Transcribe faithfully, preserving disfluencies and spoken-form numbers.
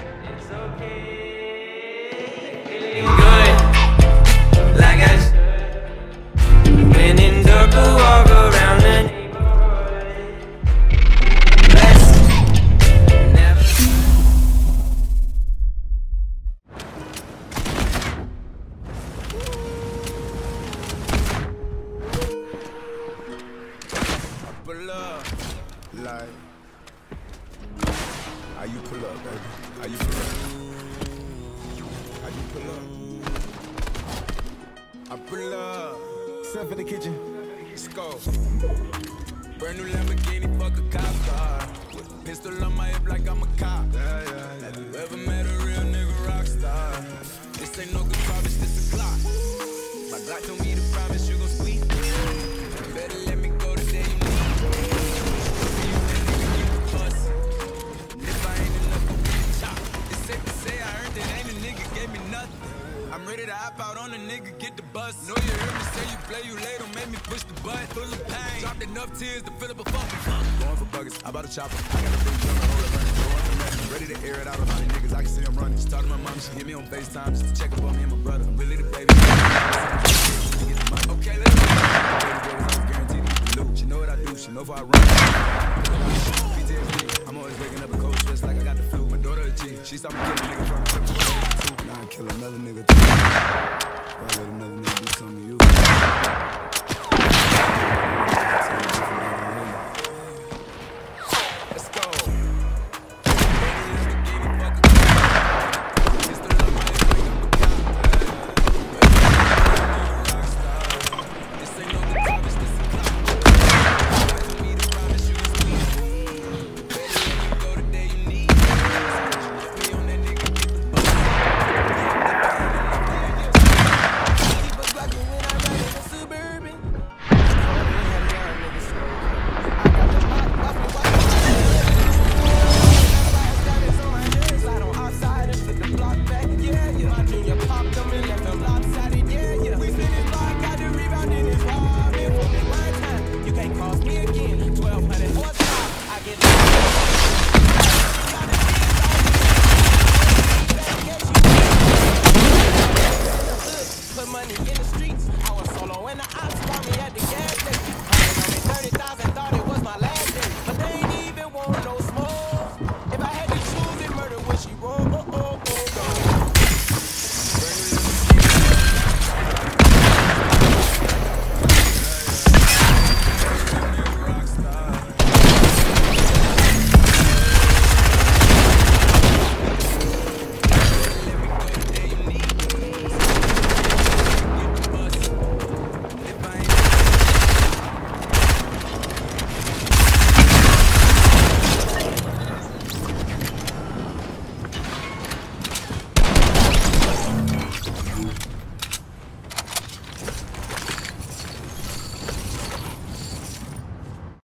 It's okay. Feeling good, like I should. When in dark, I walk around the neighborhood. Blessed, never. Pull up, like, how you pull up, baby? How you pull up? How you pull up? I pull up, step in the kitchen, let's go. Brand new Lamborghini, fuck a cop car. With a pistol on my hip like I'm a cop. Yeah, yeah, yeah. Have you ever met a real nigga rock star? This ain't no guitar, bitch, this a Glock. My Glock told me to promise you gon' squeeze. You better let me go the day you need. I'm ready to hop out on a nigga, get the bus. Know you heard me say you play, you late, don't make me push the button. Full of pain, dropped enough tears to fill up a fucking fuck. Going for buggers, I bought a chopper. I got a big drum, hold it running. Going for nothing, ready to air it out on all these niggas. I can see them running. She talked to my mom, she hit me on FaceTime just to check up on me and my brother. I'm really the baby. Okay, let's go. Guaranteed to get the loot. She know what I do, she know if I run. P T S D, I'm always waking up a cold sweats like I got the flu. My daughter a G, she saw me kill a nigga from the Now I kill another nigga too. Why let another nigga do something to you?